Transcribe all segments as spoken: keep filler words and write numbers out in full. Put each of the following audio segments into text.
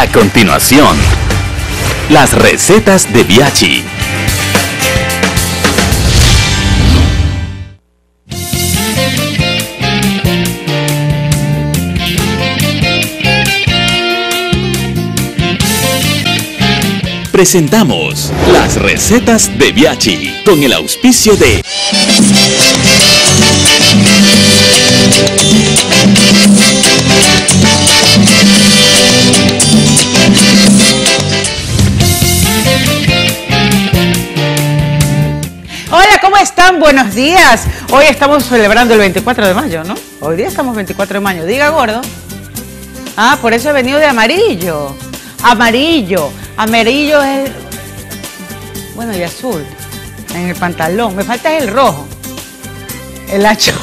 A continuación, las recetas de Biaggi. Presentamos las recetas de Biaggi con el auspicio de Hola, ¿cómo están? Buenos días. Hoy estamos celebrando el veinticuatro de mayo, ¿no? Hoy día estamos veinticuatro de mayo. Diga, gordo. Ah, por eso he venido de amarillo. Amarillo. Amarillo es... Bueno, y azul. En el pantalón. Me falta el rojo. El achote.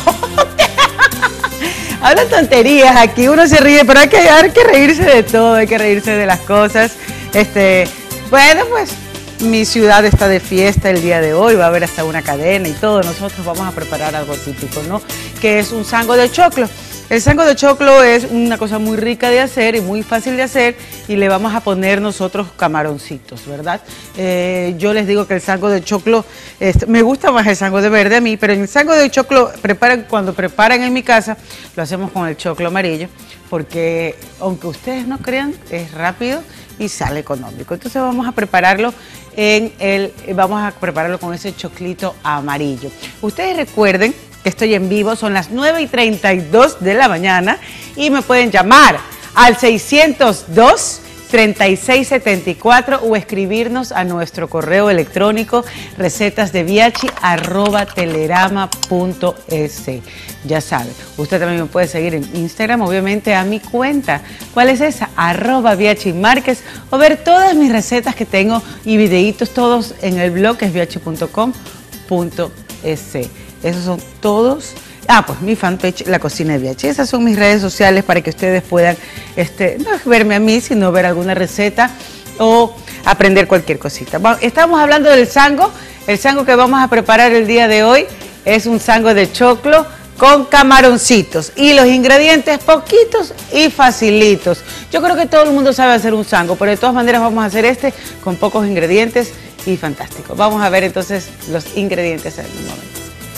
Hablan tonterías aquí. Uno se ríe, pero hay que, hay que reírse de todo. Hay que reírse de las cosas. Este, bueno, pues... Mi ciudad está de fiesta el día de hoy, va a haber hasta una cadena y todo. Nosotros vamos a preparar algo típico, ¿no? Que es un sango de choclo. El sango de choclo es una cosa muy rica de hacer y muy fácil de hacer, y le vamos a poner nosotros camaroncitos, ¿verdad? Eh, yo les digo que el sango de choclo, este, me gusta más el sango de verde a mí, pero el sango de choclo, preparan, cuando preparan en mi casa, lo hacemos con el choclo amarillo, porque aunque ustedes no crean, es rápido y sale económico. Entonces vamos a prepararlo en el, vamos a prepararlo con ese choclito amarillo. Ustedes recuerden que estoy en vivo, son las nueve y treinta y dos de la mañana y me pueden llamar al seiscientos dos, treinta y seis setenta y cuatro o escribirnos a nuestro correo electrónico recetasdebiaggi arroba telerama punto es. Ya sabe, usted también me puede seguir en Instagram, obviamente a mi cuenta. ¿Cuál es esa? Arroba Biaggi Márquez, o ver todas mis recetas que tengo y videitos todos en el blog que es biaggi punto com punto es. Esos son todos. Ah, pues mi fanpage, La Cocina de Biaggi. Esas son mis redes sociales para que ustedes puedan este, no verme a mí, sino ver alguna receta o aprender cualquier cosita. Estamos hablando del sango. El sango que vamos a preparar el día de hoy es un sango de choclo con camaroncitos. Y los ingredientes poquitos y facilitos. Yo creo que todo el mundo sabe hacer un sango, pero de todas maneras vamos a hacer este con pocos ingredientes y fantástico. Vamos a ver entonces los ingredientes en un momento.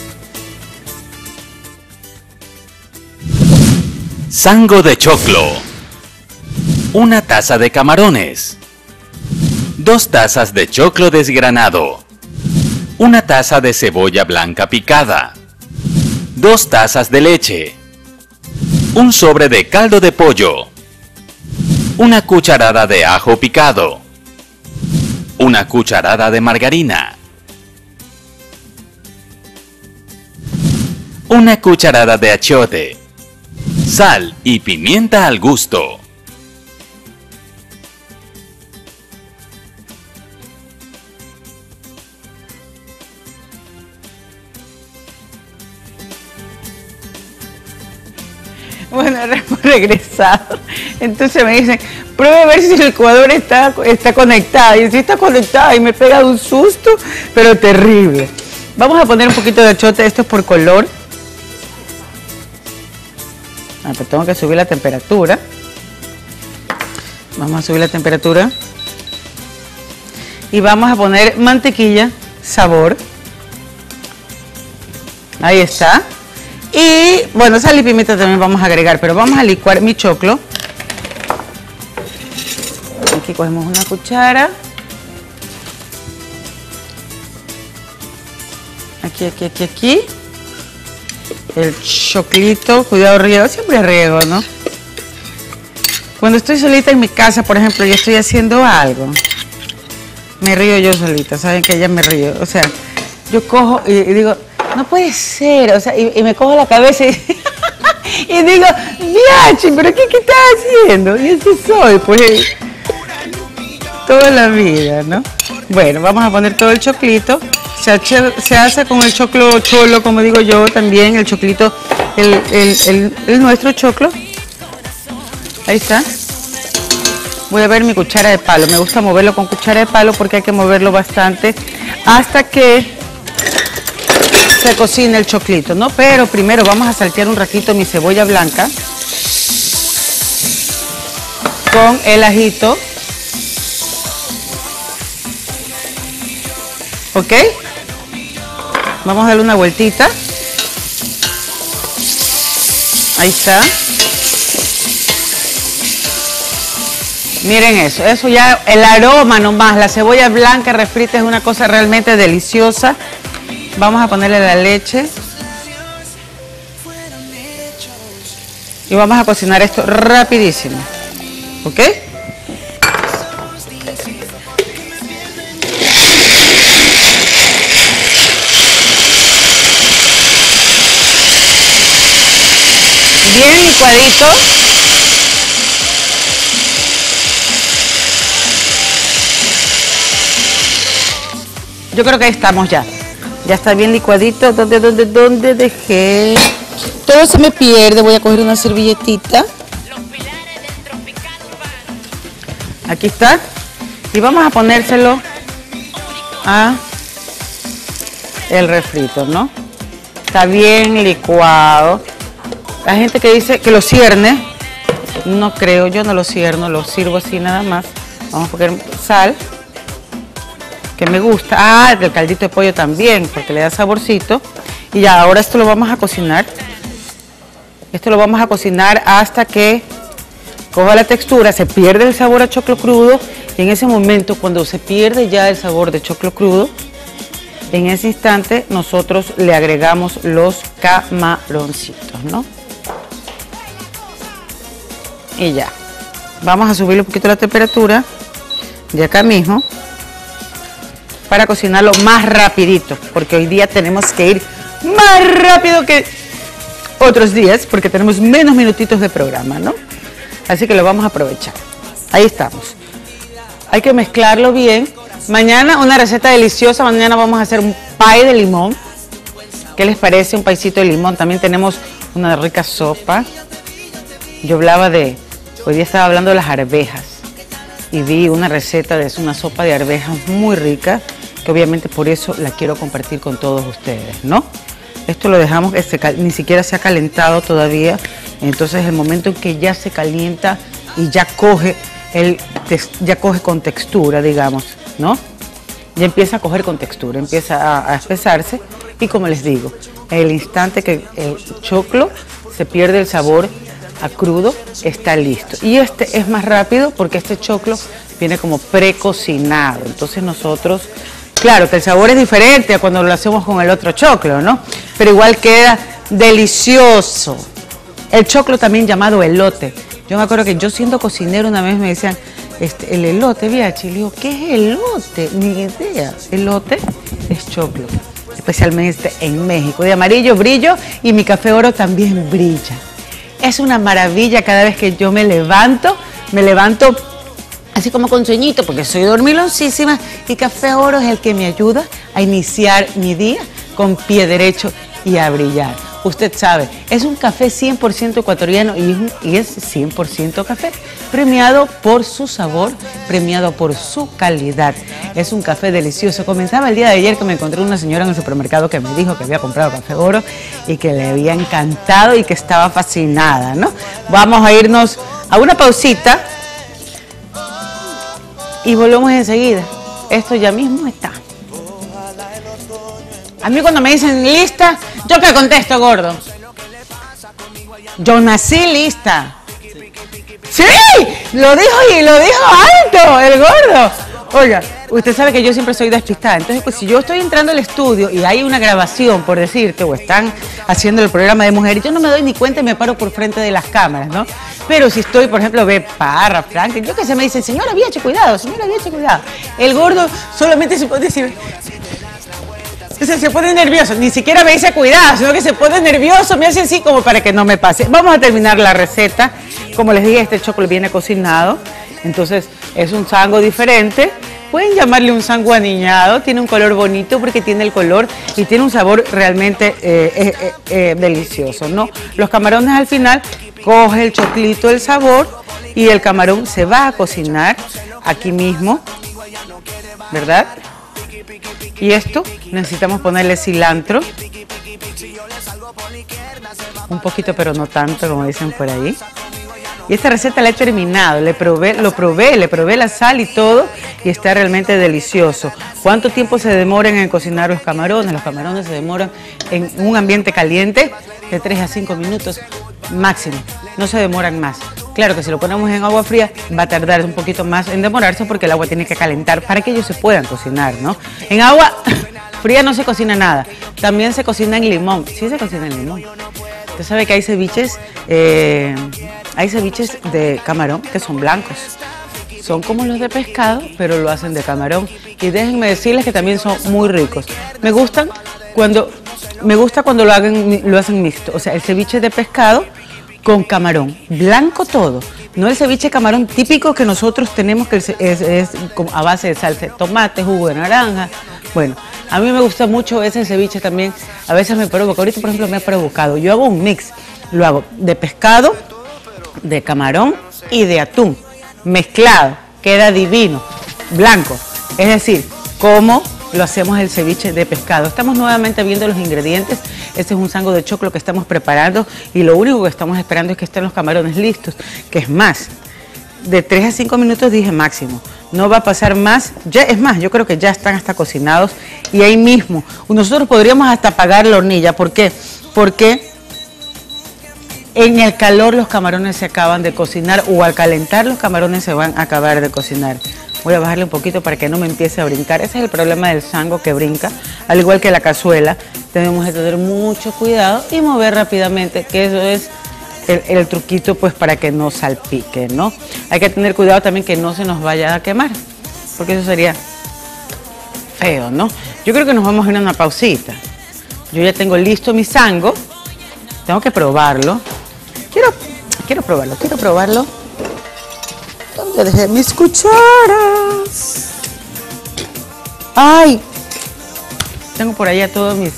Sango de choclo. Una taza de camarones. Dos tazas de choclo desgranado. Una taza de cebolla blanca picada. Dos tazas de leche. Un sobre de caldo de pollo. Una cucharada de ajo picado. Una cucharada de margarina. Una cucharada de achiote. Sal y pimienta al gusto. Bueno, hemos regresado. Entonces me dicen, pruebe a ver si el licuador está, está conectado. Y si está conectado, y me pega un susto, pero terrible. Vamos a poner un poquito de achiote, esto es por color. Ah, pues tengo que subir la temperatura. Vamos a subir la temperatura. Y vamos a poner mantequilla, sabor. Ahí está. Y bueno, sal y pimienta también vamos a agregar, pero vamos a licuar mi choclo. Aquí cogemos una cuchara. Aquí, aquí, aquí, aquí. El choclito, cuidado, riego, siempre riego, ¿no? Cuando estoy solita en mi casa, por ejemplo, yo estoy haciendo algo, me río yo solita, ¿saben que ya me río? O sea, yo cojo y, y digo, no puede ser, o sea, y, y me cojo la cabeza y, y digo, Biaggi, ¿pero qué, qué estás haciendo? Y así soy, pues, toda la vida, ¿no? Bueno, vamos a poner todo el choclito. Se hace, se hace con el choclo cholo, como digo yo, también el choclito, el, el, el, el nuestro choclo. Ahí está. Voy a ver mi cuchara de palo. Me gusta moverlo con cuchara de palo porque hay que moverlo bastante hasta que se cocine el choclito, ¿no? Pero primero vamos a saltear un ratito mi cebolla blanca. con el ajito. ¿Ok? Vamos a darle una vueltita. Ahí está. Miren eso, eso ya, el aroma nomás, la cebolla blanca refrita es una cosa realmente deliciosa. Vamos a ponerle la leche. Y vamos a cocinar esto rapidísimo. ¿Ok? Bien licuadito. Yo creo que ahí estamos ya. Ya está bien licuadito. ¿Dónde, dónde, dónde dejé? Todo se me pierde. Voy a coger una servilletita. Aquí está. Y vamos a ponérselo a el refrito, ¿no? Está bien licuado. La gente que dice que lo cierne, no creo, yo no lo cierno, lo sirvo así nada más. Vamos a poner sal, que me gusta. Ah, el caldito de pollo también, porque le da saborcito. Y ya, ahora esto lo vamos a cocinar. Esto lo vamos a cocinar hasta que coja la textura, se pierde el sabor a choclo crudo. Y en ese momento, cuando se pierde ya el sabor de choclo crudo, en ese instante nosotros le agregamos los camaroncitos, ¿no? Y ya. Vamos a subirle un poquito la temperatura de acá mismo para cocinarlo más rapidito, porque hoy día tenemos que ir más rápido que otros días, porque tenemos menos minutitos de programa, ¿no? Así que lo vamos a aprovechar. Ahí estamos. Hay que mezclarlo bien. Mañana una receta deliciosa. Mañana vamos a hacer un pie de limón. ¿Qué les parece? Un paisito de limón. También tenemos una rica sopa. Yo hablaba de... Hoy día estaba hablando de las arvejas. Y vi una receta de una sopa de arvejas muy rica, que obviamente por eso la quiero compartir con todos ustedes, ¿no? Esto lo dejamos, este, ni siquiera se ha calentado todavía. Entonces el momento en que ya se calienta y ya coge, el, ya coge con textura, digamos, ¿no? Ya empieza a coger con textura, empieza a, a espesarse. Y como les digo, el instante que el choclo se pierde el sabor a crudo, está listo. Y este es más rápido porque este choclo viene como precocinado. Entonces nosotros, claro que el sabor es diferente a cuando lo hacemos con el otro choclo, ¿no? Pero igual queda delicioso. El choclo también llamado elote. Yo me acuerdo que yo siendo cocinero una vez me decían, este, el elote, viachi, le digo, ¿qué es elote? Ni idea. Elote es choclo, especialmente en México. De amarillo brillo y mi café oro también brilla. Es una maravilla cada vez que yo me levanto, me levanto así como con sueñito, porque soy dormiloncísima, y Café Oro es el que me ayuda a iniciar mi día con pie derecho y a brillar. Usted sabe, es un café cien por ciento ecuatoriano y, y es cien por ciento café, premiado por su sabor, premiado por su calidad. Es un café delicioso. Comenzaba el día de ayer que me encontré una señora en el supermercado que me dijo que había comprado Café Oro y que le había encantado y que estaba fascinada, ¿no? Vamos a irnos a una pausita y volvemos enseguida. Esto ya mismo está. A mí cuando me dicen lista, ¿yo qué contesto, gordo? Yo nací lista. ¡Sí! Lo dijo y lo dijo alto, el gordo. Oiga, usted sabe que yo siempre soy despistada. Entonces, pues si yo estoy entrando al estudio y hay una grabación, por decirte, o están haciendo el programa de mujeres, yo no me doy ni cuenta y me paro por frente de las cámaras, ¿no? Pero si estoy, por ejemplo, ve Parra, Franklin, yo que sé, me dicen, señora Viache, cuidado, señora Viache, cuidado. El gordo solamente se puede decir... O sea, se pone nervioso, ni siquiera me dice cuidado, sino que se pone nervioso, me hace así como para que no me pase. Vamos a terminar la receta. Como les dije, este choclo viene cocinado, entonces es un sango diferente. Pueden llamarle un sango aniñado, tiene un color bonito porque tiene el color y tiene un sabor realmente eh, eh, eh, eh, delicioso, ¿no? Los camarones al final, coge el choclito, el sabor, y el camarón se va a cocinar aquí mismo, ¿verdad? Y esto necesitamos ponerle cilantro, un poquito pero no tanto como dicen por ahí. Y esta receta la he terminado, le probé, lo probé, le probé la sal y todo y está realmente delicioso. ¿Cuánto tiempo se demoran en cocinar los camarones? Los camarones se demoran en un ambiente caliente de tres a cinco minutos máximo, no se demoran más. Claro que si lo ponemos en agua fría va a tardar un poquito más en demorarse porque el agua tiene que calentar para que ellos se puedan cocinar, ¿no? En agua fría no se cocina nada, también se cocina en limón, sí se cocina en limón. Usted sabe que hay ceviches, eh, hay ceviches de camarón que son blancos, son como los de pescado, pero lo hacen de camarón y déjenme decirles que también son muy ricos. Me gustan cuando, me gusta cuando lo, hagan, lo hacen mixto, o sea, el ceviche de pescado con camarón, blanco todo, no el ceviche de camarón típico que nosotros tenemos que es, es, es a base de salsa de tomate, jugo de naranja. Bueno, a mí me gusta mucho ese ceviche también, a veces me provoca, ahorita por ejemplo me ha provocado, yo hago un mix, lo hago de pescado, de camarón y de atún, mezclado, queda divino, blanco, es decir, como lo hacemos el ceviche de pescado. Estamos nuevamente viendo los ingredientes. Este es un sango de choclo que estamos preparando y lo único que estamos esperando es que estén los camarones listos, que es más, de tres a cinco minutos dije máximo. No va a pasar más, ya es más, yo creo que ya están hasta cocinados y ahí mismo. Nosotros podríamos hasta apagar la hornilla. ¿Por qué? Porque en el calor los camarones se acaban de cocinar o al calentar los camarones se van a acabar de cocinar. Voy a bajarle un poquito para que no me empiece a brincar. Ese es el problema del sango, que brinca, al igual que la cazuela. Tenemos que tener mucho cuidado y mover rápidamente, que eso es el, el truquito pues para que no salpique, ¿no? Hay que tener cuidado también que no se nos vaya a quemar, porque eso sería feo, ¿no? Yo creo que nos vamos a ir a una pausita. Yo ya tengo listo mi sango, tengo que probarlo. Quiero, quiero probarlo, quiero probarlo. ¿Dónde dejé mis cucharas? ¡Ay! Tengo por allá todos mis...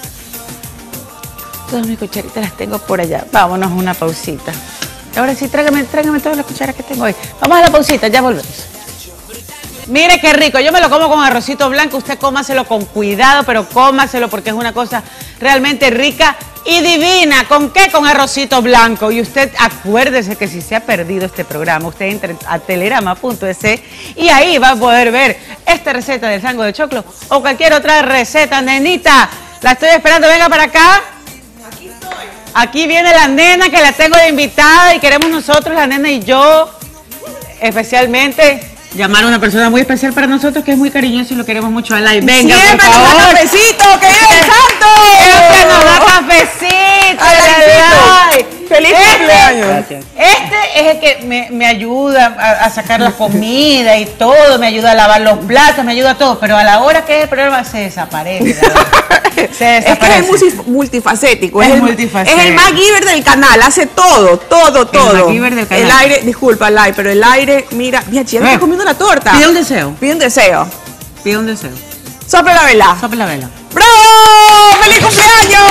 Todas mis cucharitas las tengo por allá. Vámonos a una pausita. Ahora sí, tráigame, tráigame todas las cucharas que tengo ahí. Vamos a la pausita, ya volvemos. Mire qué rico, yo me lo como con arrocito blanco, usted cómaselo con cuidado, pero cómaselo porque es una cosa realmente rica y divina. ¿Con qué? Con arrocito blanco. Y usted acuérdese que si se ha perdido este programa, usted entra a telerama punto es y ahí va a poder ver esta receta del sango de choclo o cualquier otra receta, nenita. La estoy esperando, venga para acá. Aquí estoy. Aquí viene la nena que la tengo de invitada y queremos nosotros, la nena y yo, especialmente... llamar a una persona muy especial para nosotros que es muy cariñoso y lo queremos mucho al aire. Venga, siempre por favor. nos da cafecito, que es el santo. Siempre nos da cafecito. Ay, feliz este, cumpleaños. Este es el que me, me ayuda a, a sacar la comida y todo, me ayuda a lavar los platos, me ayuda a todo, pero a la hora que es el programa se desaparece. Se desaparece. Es que es multifacético. Es Es, el, multifacético. es el MacGyver del canal, hace todo, todo, todo. MacGyver del canal. El aire, disculpa, el aire, pero el aire, mira, mira, ya me Eh. está comiendo la torta. Pide un deseo. Pide un deseo. Pide un deseo. Sopla la vela. Sopla la vela. ¡Bravo! ¡Feliz cumpleaños!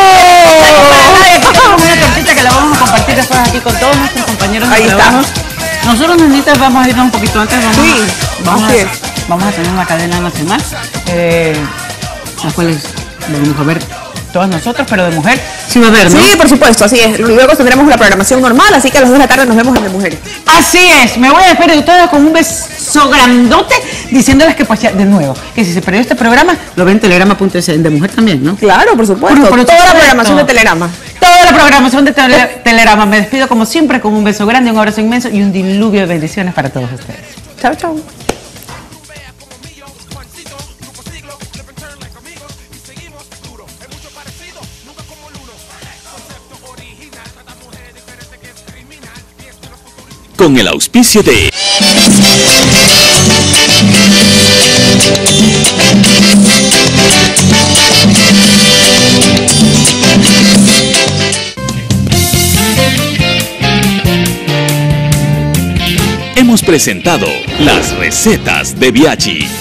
Una tortita que la vamos a compartir después aquí con todos nuestros compañeros de Ahí está. trabajo. Nosotros, nenitas, vamos a irnos un poquito antes. Vamos, Sí, a, vamos, así a, es. vamos a tener una cadena nacional, eh, las cuales vamos a ver todas nosotros, pero de mujer sí va a haber, ¿no? Sí, por supuesto, así es. Luego tendremos la programación normal, así que a las dos de la tarde nos vemos en De Mujeres. Así es, me voy a despedir de ustedes con un beso grandote, diciéndoles que pues ya, de nuevo, que si se perdió este programa, lo ven en telerama punto es de mujer también, ¿no? Claro, por supuesto. Por- por Toda la supuesto. programación de Telerama. Toda la programación de tele- Telerama. Me despido como siempre con un beso grande, un abrazo inmenso y un diluvio de bendiciones para todos ustedes. Chao, chao. Con el auspicio de hemos presentado las recetas de Biaggi.